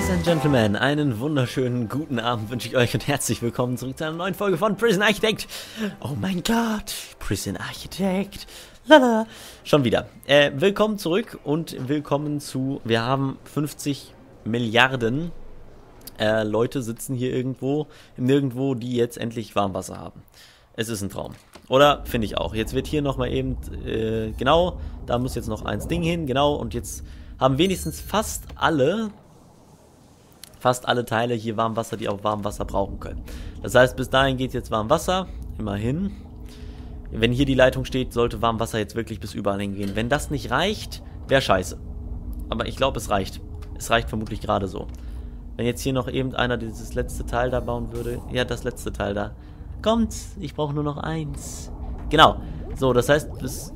Ladies and Gentlemen, einen wunderschönen guten Abend wünsche ich euch und herzlich willkommen zurück zu einer neuen Folge von Prison Architect. Oh mein Gott, Prison Architect. Lala. Schon wieder. Willkommen zurück und willkommen zu, wir haben 50 Milliarden Leute sitzen hier irgendwo, nirgendwo, die jetzt endlich Warmwasser haben. Es ist ein Traum. Oder? Finde ich auch. Jetzt wird hier nochmal eben, genau, da muss jetzt noch eins Ding hin, genau, und jetzt haben wenigstens fast alle Teile hier Warmwasser, die auch Warmwasser brauchen können. Das heißt, bis dahin geht jetzt Warmwasser, immerhin. Wenn hier die Leitung steht, sollte Warmwasser jetzt wirklich bis überall hingehen. Wenn das nicht reicht, wäre scheiße. Aber ich glaube, es reicht. Es reicht vermutlich gerade so. Wenn jetzt hier noch eben einer dieses letzte Teil da bauen würde. Ja, das letzte Teil da. Kommt, ich brauche nur noch eins. Genau. So, das heißt, bis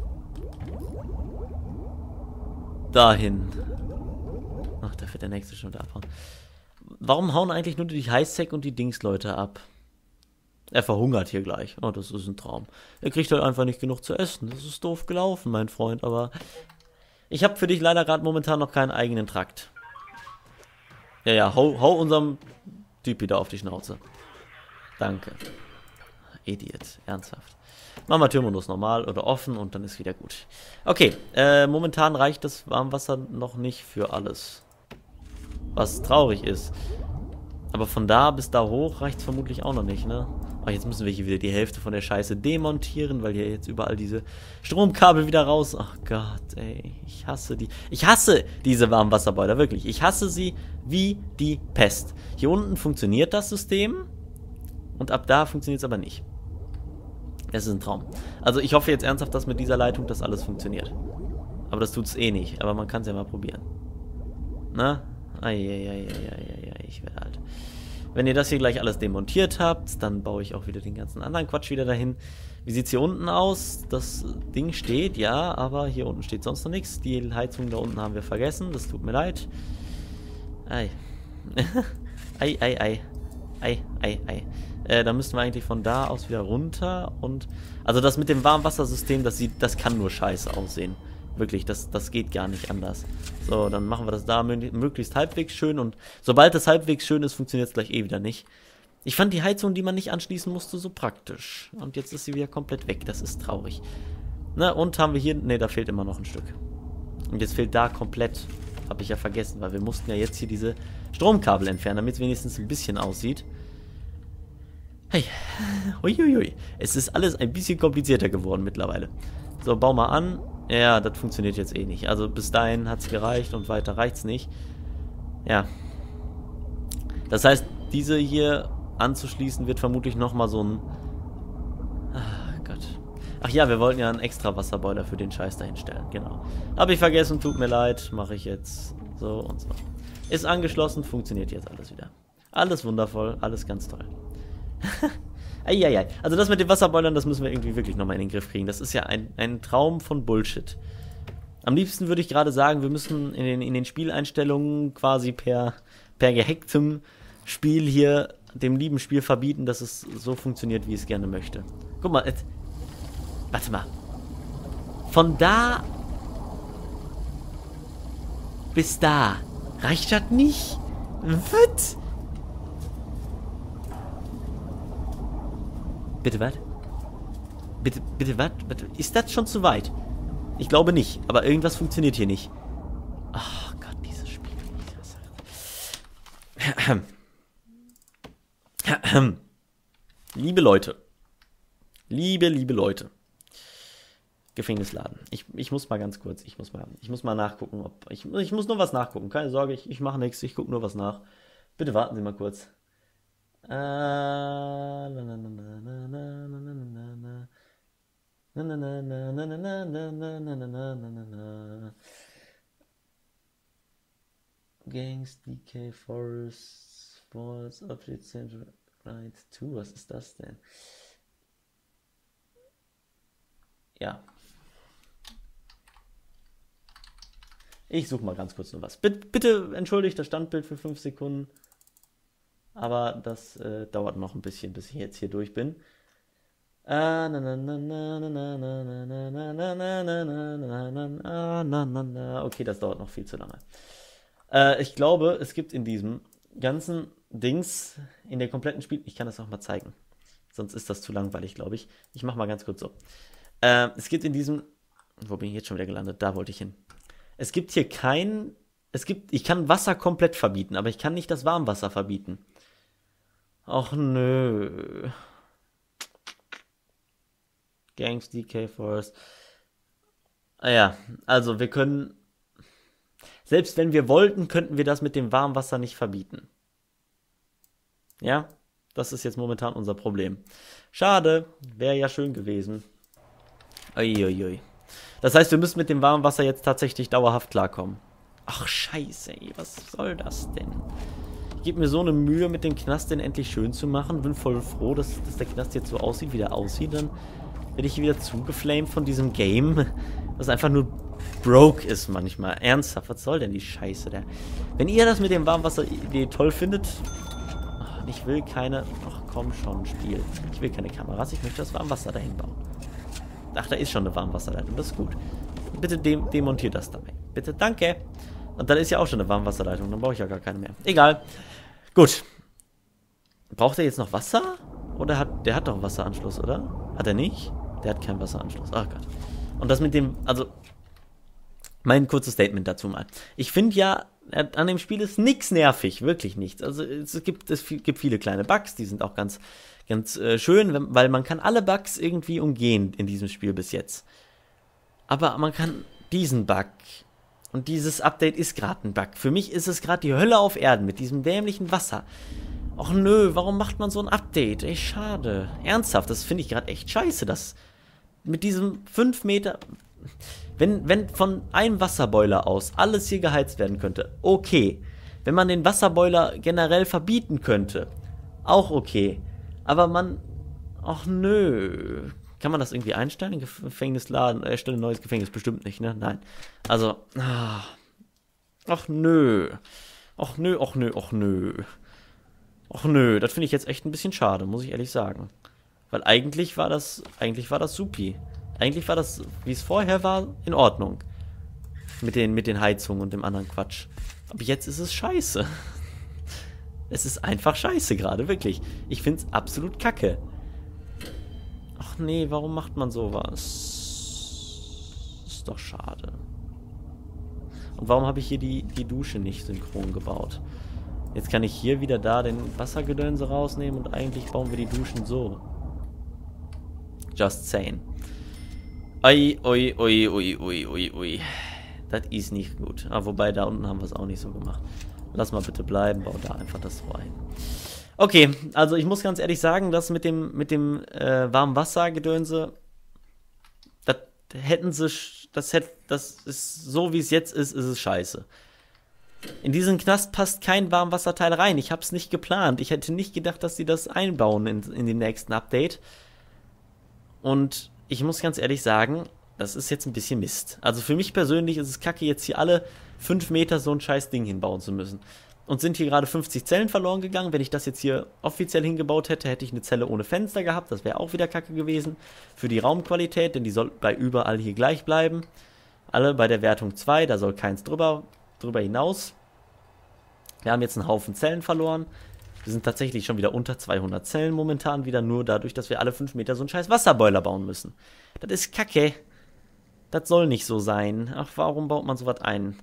dahin. Ach, da wird der nächste schon wieder abhauen. Warum hauen eigentlich nur die Highsec und die Dingsleute ab? Er verhungert hier gleich. Oh, das ist ein Traum. Er kriegt halt einfach nicht genug zu essen. Das ist doof gelaufen, mein Freund. Aber ich habe für dich leider gerade momentan noch keinen eigenen Trakt. Ja, hau unserem Typ wieder auf die Schnauze. Danke. Idiot. Ernsthaft. Machen wir Türmodus normal oder offen und dann ist wieder gut. Okay, momentan reicht das Warmwasser noch nicht für alles. Was traurig ist. Aber von da bis da hoch reicht es vermutlich auch noch nicht, ne? Aber jetzt müssen wir hier wieder die Hälfte von der Scheiße demontieren, weil hier jetzt überall diese Stromkabel wieder raus. Ach Gott, ey. Ich hasse diese Warmwasserboiler, wirklich. Ich hasse sie wie die Pest. Hier unten funktioniert das System und ab da funktioniert es aber nicht. Es ist ein Traum. Also ich hoffe jetzt ernsthaft, dass mit dieser Leitung das alles funktioniert. Aber das tut es eh nicht. Aber man kann es ja mal probieren. Na? Eieieiei, ich werde alt. Wenn ihr das hier gleich alles demontiert habt, dann baue ich auch wieder den ganzen anderen Quatsch wieder dahin. Wie sieht es hier unten aus? Das Ding steht, ja, aber hier unten steht sonst noch nichts. Die Heizung da unten haben wir vergessen, das tut mir leid. Ei. Ei. Da müssten wir eigentlich von da aus wieder runter und... Also das mit dem Warmwassersystem, das kann nur scheiße aussehen. Wirklich, das geht gar nicht anders. So, dann machen wir das da möglichst halbwegs schön und sobald das halbwegs schön ist, funktioniert es gleich eh wieder nicht. Ich fand die Heizung, die man nicht anschließen musste, so praktisch. Und jetzt ist sie wieder komplett weg, das ist traurig. Na, und haben wir hier... Ne, da fehlt immer noch ein Stück. Und jetzt fehlt da komplett. Habe ich ja vergessen, weil wir mussten ja jetzt hier diese Stromkabel entfernen, damit es wenigstens ein bisschen aussieht. Hey, uiuiui. Es ist alles ein bisschen komplizierter geworden mittlerweile. So, bau mal an. Ja, das funktioniert jetzt eh nicht. Also bis dahin hat es gereicht und weiter reicht es nicht. Ja. Das heißt, diese hier anzuschließen wird vermutlich nochmal so ein... Ach Gott. Ach ja, wir wollten ja einen extra Wasserboiler für den Scheiß dahinstellen. Genau. Habe ich vergessen, tut mir leid. Mache ich jetzt so und so. Ist angeschlossen, funktioniert jetzt alles wieder. Alles wundervoll, alles ganz toll. Eieiei. Also das mit den Wasserboilern, das müssen wir irgendwie wirklich nochmal in den Griff kriegen. Das ist ja ein Traum von Bullshit. Am liebsten würde ich gerade sagen, wir müssen in den Spieleinstellungen quasi per gehacktem Spiel hier dem lieben Spiel verbieten, dass es so funktioniert, wie es gerne möchte. Guck mal, warte mal. Von da bis da reicht das nicht? Was? Bitte was? Bitte was? Ist das schon zu weit? Ich glaube nicht, aber irgendwas funktioniert hier nicht. Ach Gott, dieses Spiel. Liebe Leute. Liebe Leute. Gefängnisladen. Ich muss mal ganz kurz, ich muss mal nachgucken, ob... Ich muss nur was nachgucken, keine Sorge, ich mache nichts, ich gucke nur was nach. Bitte warten Sie mal kurz. Gangs, DK, Forest, Sports, Update Center, Right 2, was ist das denn? Ja. Ich suche mal ganz kurz nur was. Bitte entschuldigt das Standbild für 5 Sekunden. Aber das dauert noch ein bisschen, bis ich jetzt hier durch bin. Okay, das dauert noch viel zu lange. Ich glaube, es gibt in diesem ganzen Dings, in der kompletten Spiel... Ich kann das auch mal zeigen. Sonst ist das zu langweilig, glaube ich. Ich mache mal ganz kurz so. Es gibt in diesem... Wo bin ich jetzt schon wieder gelandet? Da wollte ich hin. Es gibt hier kein... Ich kann Wasser komplett verbieten, aber ich kann nicht das Warmwasser verbieten. Och nö. Gangs, DK Forest. Ja, also wir können... Selbst wenn wir wollten, könnten wir das mit dem Warmwasser nicht verbieten. Ja, das ist jetzt momentan unser Problem. Schade, wäre ja schön gewesen. Uiuiui. Das heißt, wir müssen mit dem Warmwasser jetzt tatsächlich dauerhaft klarkommen. Ach, scheiße, ey, was soll das denn? Ich gebe mir so eine Mühe, mit dem Knast den endlich schön zu machen. Bin voll froh, dass der Knast jetzt so aussieht, wie der aussieht. Dann werde ich wieder zugeflamed von diesem Game, das einfach nur broke ist manchmal. Ernsthaft, was soll denn die Scheiße da? Wenn ihr das mit dem Warmwasser toll findet... Ach, ich will keine... Ach komm schon, Spiel. Ich will keine Kameras, ich möchte das Warmwasser dahin bauen. Ach, da ist schon eine Warmwasserleitung, das ist gut. Bitte demontiert das dabei. Bitte, danke. Und dann ist ja auch schon eine Warmwasserleitung, dann brauche ich ja gar keine mehr. Egal. Gut. Braucht er jetzt noch Wasser? Oder der hat doch einen Wasseranschluss, oder? Hat er nicht? Der hat keinen Wasseranschluss. Ach Gott. Und das mit dem, also, mein kurzes Statement dazu mal. Ich finde ja, an dem Spiel ist nichts nervig, wirklich nichts. Also es gibt viele kleine Bugs, die sind auch ganz schön, weil man kann alle Bugs irgendwie umgehen in diesem Spiel bis jetzt. Aber man kann diesen Bug und dieses Update ist gerade ein Bug. Für mich ist es gerade die Hölle auf Erden mit diesem dämlichen Wasser. Och nö, warum macht man so ein Update? Ey, schade. Ernsthaft, das finde ich gerade echt scheiße, dass mit diesem 5 Meter... Wenn von einem Wasserboiler aus alles hier geheizt werden könnte, okay. Wenn man den Wasserboiler generell verbieten könnte, auch okay. Aber man... Ach nö. Kann man das irgendwie einstellen? Gefängnisladen, erstelle neues Gefängnis? Bestimmt nicht, ne? Nein. Also... Ach nö. Ach nö, ach nö, ach nö. Ach nö, das finde ich jetzt echt ein bisschen schade, muss ich ehrlich sagen. Weil eigentlich war das supi. Eigentlich war das, wie es vorher war, in Ordnung. Mit den Heizungen und dem anderen Quatsch. Aber jetzt ist es scheiße. Es ist einfach scheiße gerade, wirklich. Ich finde es absolut kacke. Ach nee, warum macht man sowas? Ist doch schade. Und warum habe ich hier die Dusche nicht synchron gebaut? Jetzt kann ich hier wieder da den Wassergedönse rausnehmen und eigentlich bauen wir die Duschen so. Just saying. Ui, ui, ui, ui, ui, ui, ui. Das ist nicht gut. Ah, wobei, da unten haben wir es auch nicht so gemacht. Lass mal bitte bleiben, bau da einfach das so ein. Okay, also ich muss ganz ehrlich sagen, dass mit dem Warmwassergedönse, das ist so, wie es jetzt ist es scheiße. In diesen Knast passt kein Warmwasserteil rein. Ich habe es nicht geplant. Ich hätte nicht gedacht, dass sie das einbauen in dem nächsten Update. Und ich muss ganz ehrlich sagen, das ist jetzt ein bisschen Mist. Also für mich persönlich ist es kacke, jetzt hier alle 5 Meter so ein scheiß Ding hinbauen zu müssen. Und sind hier gerade 50 Zellen verloren gegangen. Wenn ich das jetzt hier offiziell hingebaut hätte, hätte ich eine Zelle ohne Fenster gehabt. Das wäre auch wieder kacke gewesen. Für die Raumqualität, denn die soll bei überall hier gleich bleiben. Alle bei der Wertung 2, da soll keins drüber hinaus. Wir haben jetzt einen Haufen Zellen verloren. Wir sind tatsächlich schon wieder unter 200 Zellen momentan wieder, nur dadurch, dass wir alle 5 Meter so einen scheiß Wasserboiler bauen müssen. Das ist kacke. Das soll nicht so sein. Ach, warum baut man sowas ein?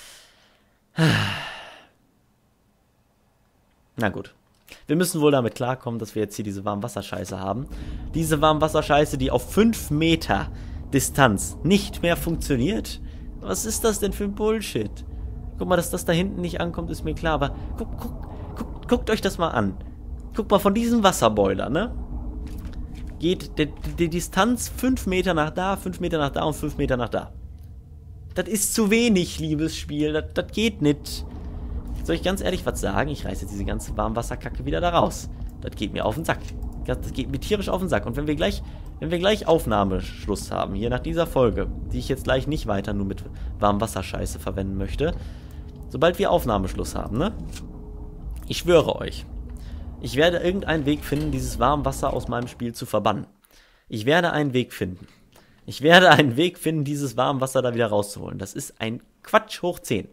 Na gut. Wir müssen wohl damit klarkommen, dass wir jetzt hier diese Warmwasserscheiße haben. Diese Warmwasserscheiße, die auf 5 Meter Distanz nicht mehr funktioniert. Was ist das denn für ein Bullshit? Guck mal, dass das da hinten nicht ankommt, ist mir klar. Aber guckt euch das mal an. Guck mal, von diesem Wasserboiler, ne? Geht die Distanz 5 Meter nach da, 5 Meter nach da und 5 Meter nach da. Das ist zu wenig, liebes Spiel. Das geht nicht. Soll ich ganz ehrlich was sagen? Ich reiße jetzt diese ganze Warmwasserkacke wieder da raus. Das geht mir auf den Sack. Das geht mir tierisch auf den Sack. Und wenn wir gleich Aufnahmeschluss haben, hier nach dieser Folge, die ich jetzt gleich nicht weiter nur mit Warmwasserscheiße verwenden möchte, sobald wir Aufnahmeschluss haben, ne? Ich schwöre euch, ich werde irgendeinen Weg finden, dieses Warmwasser aus meinem Spiel zu verbannen. Ich werde einen Weg finden. Ich werde einen Weg finden, dieses Warmwasser da wieder rauszuholen. Das ist ein Quatsch hoch 10.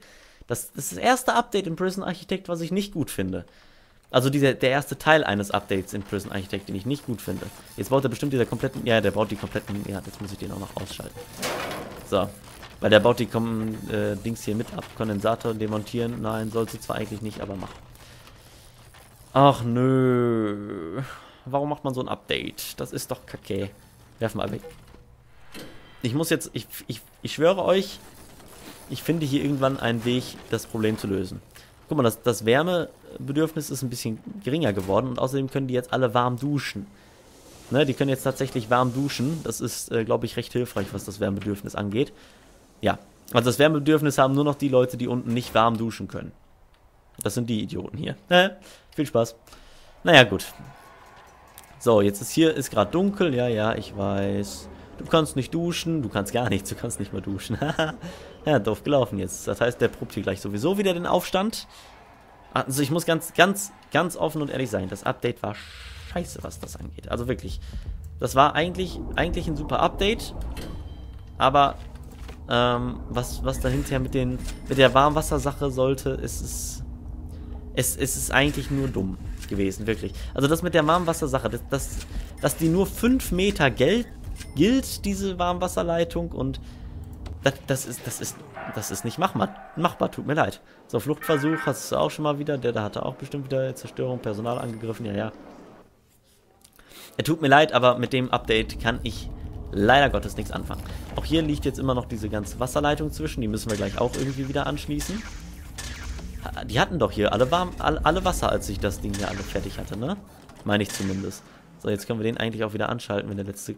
Das ist das erste Update in Prison Architect, was ich nicht gut finde. Also der erste Teil eines Updates in Prison Architect, den ich nicht gut finde. Jetzt baut er bestimmt dieser kompletten... Ja, der baut die kompletten... Ja, jetzt muss ich den auch noch ausschalten. So. Weil der baut die Dings hier mit ab. Kondensator demontieren. Nein, sollte zwar eigentlich nicht, aber mach. Ach nö. Warum macht man so ein Update? Das ist doch kacke. Werf mal weg. Ich muss jetzt... Ich schwöre euch, ich finde hier irgendwann einen Weg, das Problem zu lösen. Guck mal, das Wärmebedürfnis ist ein bisschen geringer geworden und außerdem können die jetzt alle warm duschen. Ne, die können jetzt tatsächlich warm duschen. Das ist, glaube ich, recht hilfreich, was das Wärmebedürfnis angeht. Ja, also das Wärmebedürfnis haben nur noch die Leute, die unten nicht warm duschen können. Das sind die Idioten hier. Viel Spaß. Naja, gut. So, jetzt ist gerade dunkel. Ja, ich weiß. Du kannst nicht duschen. Du kannst gar nichts. Du kannst nicht mal duschen. Ja, doof gelaufen jetzt. Das heißt, der probt hier gleich sowieso wieder den Aufstand. Also ich muss ganz offen und ehrlich sein. Das Update war scheiße, was das angeht. Also wirklich. Das war eigentlich ein super Update. Aber was dahinter mit der Warmwassersache sollte, es ist eigentlich nur dumm gewesen, wirklich. Also das mit der Warmwassersache, dass die nur 5 Meter gilt, diese Warmwasserleitung, und das ist nicht machbar, tut mir leid. So, Fluchtversuch hast du auch schon mal wieder, der da hatte auch bestimmt wieder Zerstörung, Personal angegriffen, ja. Tut mir leid, aber mit dem Update kann ich leider Gottes nichts anfangen. Auch hier liegt jetzt immer noch diese ganze Wasserleitung zwischen, die müssen wir gleich auch irgendwie wieder anschließen. Die hatten doch hier alle Wasser, als ich das Ding hier alle fertig hatte, ne? Meine ich zumindest. So, jetzt können wir den eigentlich auch wieder anschalten, wenn der letzte...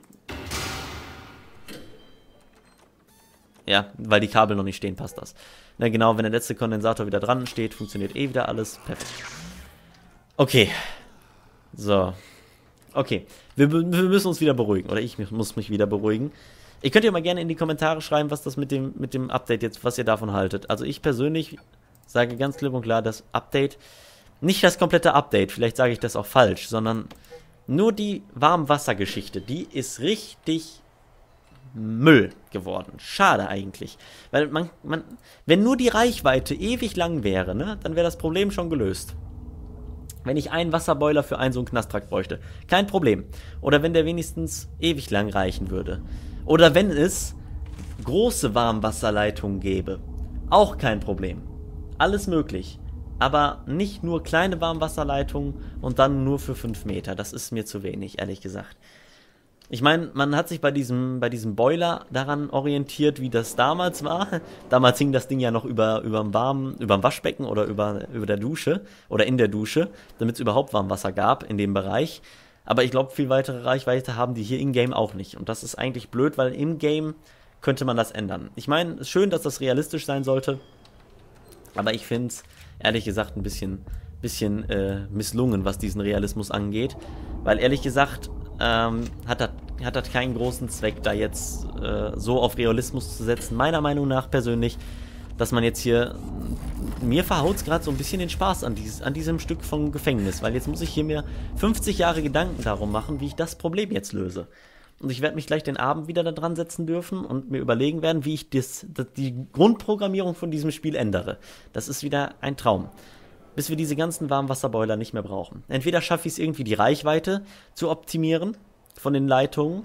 Ja, weil die Kabel noch nicht stehen, passt das. Na genau, wenn der letzte Kondensator wieder dran steht, funktioniert eh wieder alles. Perfekt. Okay. So. Okay. Wir müssen uns wieder beruhigen. Oder ich muss mich wieder beruhigen. Ihr könnt ja mal gerne in die Kommentare schreiben, was das mit dem Update jetzt, was ihr davon haltet. Also ich persönlich sage ganz klipp und klar, das Update, nicht das komplette Update, vielleicht sage ich das auch falsch, sondern nur die Warmwassergeschichte, die ist richtig Müll geworden. Schade eigentlich. Weil wenn nur die Reichweite ewig lang wäre, ne, dann wäre das Problem schon gelöst. Wenn ich einen Wasserboiler für so einen Knasttrakt bräuchte, kein Problem. Oder wenn der wenigstens ewig lang reichen würde. Oder wenn es große Warmwasserleitungen gäbe, auch kein Problem. Alles möglich. Aber nicht nur kleine Warmwasserleitungen und dann nur für 5 Meter. Das ist mir zu wenig, ehrlich gesagt. Ich meine, man hat sich bei diesem Boiler daran orientiert, wie das damals war. Damals hing das Ding ja noch überm Waschbecken oder über der Dusche oder in der Dusche, damit es überhaupt Warmwasser gab in dem Bereich. Aber ich glaube, viel weitere Reichweite haben die hier in-game auch nicht. Und das ist eigentlich blöd, weil im Game könnte man das ändern. Ich meine, es ist schön, dass das realistisch sein sollte. Aber ich finde es, ehrlich gesagt, ein bisschen misslungen, was diesen Realismus angeht. Weil, ehrlich gesagt, hat das keinen großen Zweck, da jetzt so auf Realismus zu setzen. Meiner Meinung nach persönlich, dass man jetzt hier... Mir verhaut es gerade so ein bisschen den Spaß an diesem Stück vom Gefängnis. Weil jetzt muss ich hier mir 50 Jahre Gedanken darum machen, wie ich das Problem jetzt löse. Und ich werde mich gleich den Abend wieder da dran setzen dürfen und mir überlegen werden, wie ich die Grundprogrammierung von diesem Spiel ändere. Das ist wieder ein Traum. Bis wir diese ganzen Warmwasserboiler nicht mehr brauchen. Entweder schaffe ich es irgendwie, die Reichweite zu optimieren von den Leitungen,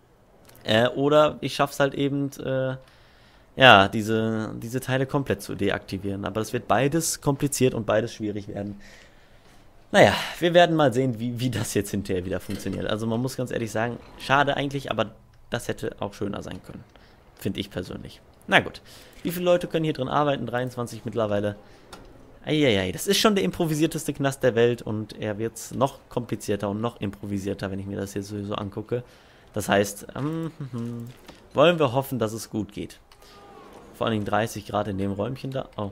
oder ich schaffe es halt eben, ja, diese Teile komplett zu deaktivieren. Aber das wird beides kompliziert und beides schwierig werden. Naja, wir werden mal sehen, wie das jetzt hinterher wieder funktioniert. Also man muss ganz ehrlich sagen, schade eigentlich, aber das hätte auch schöner sein können. Finde ich persönlich. Na gut, wie viele Leute können hier drin arbeiten? 23 mittlerweile. Eieiei, das ist schon der improvisierteste Knast der Welt und er wird noch komplizierter und noch improvisierter, wenn ich mir das hier sowieso angucke. Das heißt, wollen wir hoffen, dass es gut geht. Vor allen Dingen 30 Grad in dem Räumchen da. Oh.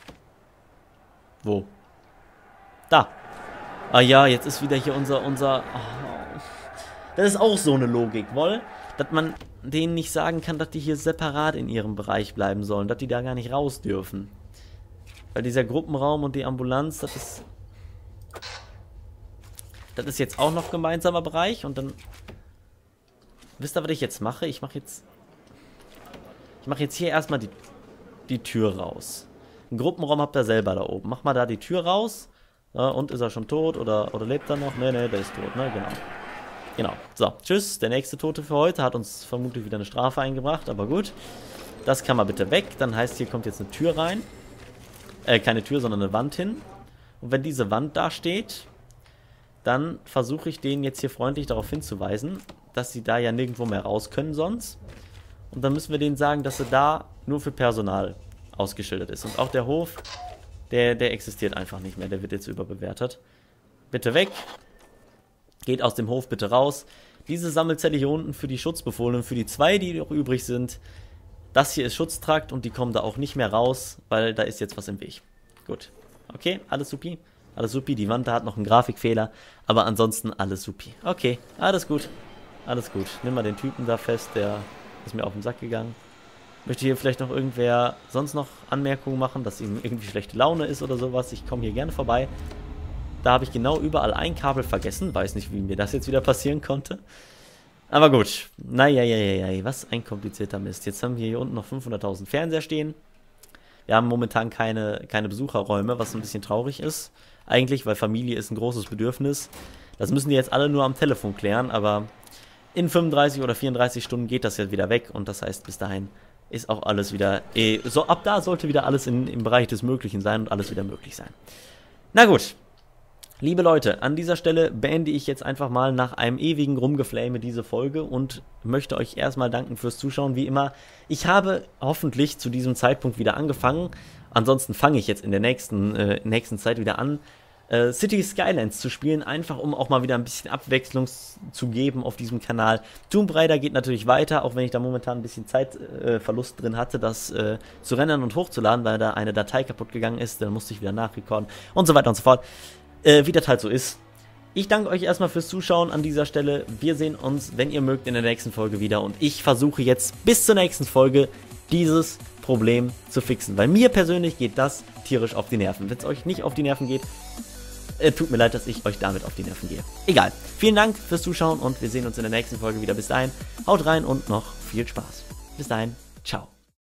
Wo? Da. Ah ja, jetzt ist wieder hier unser oh. Das ist auch so eine Logik, wohl? Dass man denen nicht sagen kann, dass die hier separat in ihrem Bereich bleiben sollen, dass die da gar nicht raus dürfen. Weil dieser Gruppenraum und die Ambulanz, das ist jetzt auch noch gemeinsamer Bereich. Und dann... Wisst ihr, was ich jetzt mache? Ich mache jetzt hier erstmal die Tür raus. Einen Gruppenraum habt ihr selber da oben. Mach mal da die Tür raus. Und ist er schon tot oder lebt er noch? Ne, der ist tot, ne? Genau. Genau. So, tschüss. Der nächste Tote für heute hat uns vermutlich wieder eine Strafe eingebracht, aber gut. Das kann mal bitte weg. Dann heißt, hier kommt jetzt eine Tür rein. Keine Tür, sondern eine Wand hin. Und wenn diese Wand da steht, dann versuche ich denen jetzt hier freundlich darauf hinzuweisen, dass sie da ja nirgendwo mehr raus können sonst. Und dann müssen wir denen sagen, dass sie da nur für Personal ausgeschildert ist. Und auch der Hof, der existiert einfach nicht mehr. Der wird jetzt überbewertet. Bitte weg. Geht aus dem Hof bitte raus. Diese Sammelzelle hier unten für die Schutzbefohlenen, für die 2, die noch übrig sind. Das hier ist Schutztrakt und die kommen da auch nicht mehr raus, weil da ist jetzt was im Weg. Gut. Okay, alles supi. Alles supi. Die Wand da hat noch einen Grafikfehler, aber ansonsten alles supi. Okay, alles gut. Alles gut. Nimm mal den Typen da fest, der ist mir auf den Sack gegangen. Möchte hier vielleicht noch irgendwer sonst noch Anmerkungen machen, dass ihm irgendwie schlechte Laune ist oder sowas? Ich komme hier gerne vorbei. Da habe ich genau überall ein Kabel vergessen. Weiß nicht, wie mir das jetzt wieder passieren konnte. Aber gut. Naja, was ein komplizierter Mist. Jetzt haben wir hier unten noch 500.000 Fernseher stehen. Wir haben momentan keine Besucherräume, was ein bisschen traurig ist. Eigentlich, weil Familie ist ein großes Bedürfnis. Das müssen die jetzt alle nur am Telefon klären, aber in 35 oder 34 Stunden geht das jetzt wieder weg. Und das heißt, bis dahin ist auch alles wieder... so ab da sollte wieder alles im Bereich des Möglichen sein und alles wieder möglich sein. Na gut. Liebe Leute, an dieser Stelle beende ich jetzt einfach mal nach einem ewigen Rumgeflame diese Folge und möchte euch erstmal danken fürs Zuschauen, wie immer. Ich habe hoffentlich zu diesem Zeitpunkt wieder angefangen, ansonsten fange ich jetzt in der nächsten Zeit wieder an, City Skylines zu spielen, einfach um auch mal wieder ein bisschen Abwechslung zu geben auf diesem Kanal. Tomb Raider geht natürlich weiter, auch wenn ich da momentan ein bisschen Zeitverlust drin hatte, das zu rendern und hochzuladen, weil da eine Datei kaputt gegangen ist, dann musste ich wieder nachrekorden und so weiter und so fort. Wie das halt so ist. Ich danke euch erstmal fürs Zuschauen an dieser Stelle. Wir sehen uns, wenn ihr mögt, in der nächsten Folge wieder. Und ich versuche jetzt bis zur nächsten Folge dieses Problem zu fixen. Weil mir persönlich geht das tierisch auf die Nerven. Wenn es euch nicht auf die Nerven geht, tut mir leid, dass ich euch damit auf die Nerven gehe. Egal. Vielen Dank fürs Zuschauen und wir sehen uns in der nächsten Folge wieder. Bis dahin, haut rein und noch viel Spaß. Bis dahin, ciao.